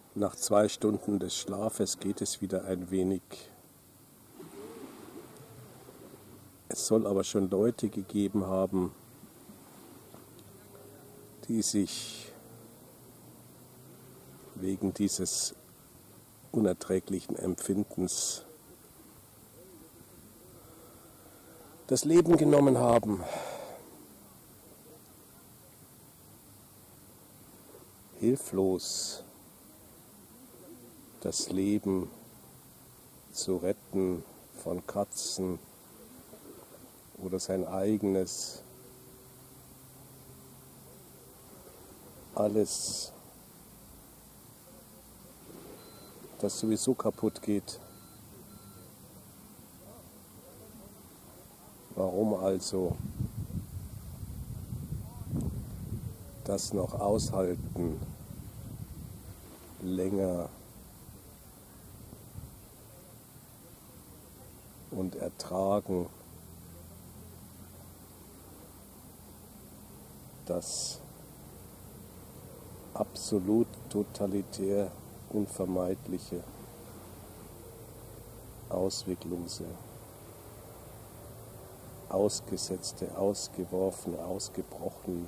Nach 2 Stunden des Schlafes geht es wieder ein wenig. Es soll aber schon Leute gegeben haben, die sich wegen dieses unerträglichen Empfindens das Leben genommen haben. Hilflos das Leben zu retten von Katzen oder sein eigenes. Alles, das sowieso kaputt geht. Warum also das noch aushalten, länger und ertragen, das absolut totalitär unvermeidliche, ausweglose, ausgesetzte, ausgeworfene, ausgebrochene,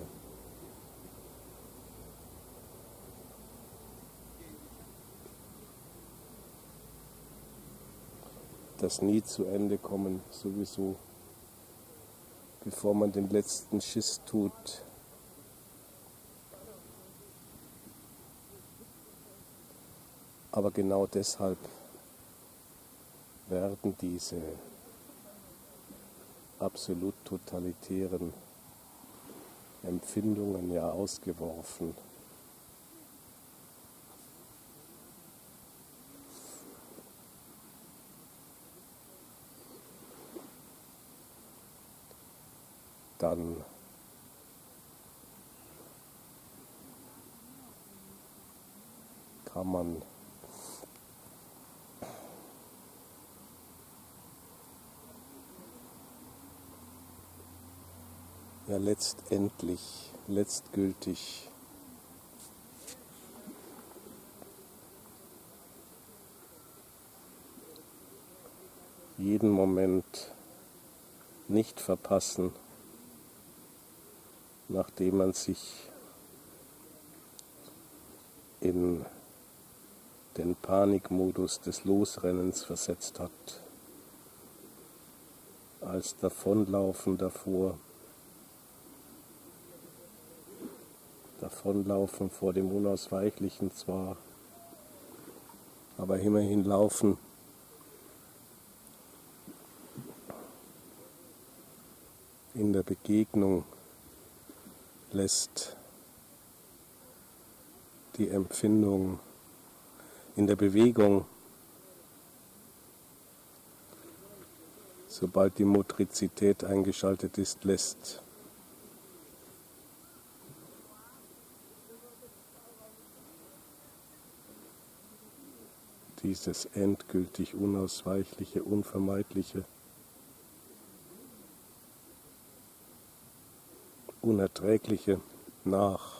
das nie zu Ende kommen, sowieso, bevor man den letzten Schiss tut. Aber genau deshalb werden diese absolut totalitären Empfindungen ja ausgeworfen. Dann kann man ja letztgültig jeden Moment nicht verpassen, nachdem man sich in den Panikmodus des Losrennens versetzt hat, als Davonlaufen davor, Davonlaufen vor dem Unausweichlichen zwar, aber immerhin laufen. In der Begegnung lässt die Empfindung, in der Bewegung, sobald die Motrizität eingeschaltet ist, lässt dieses endgültig Unausweichliche, Unvermeidliche, Unerträgliche nach.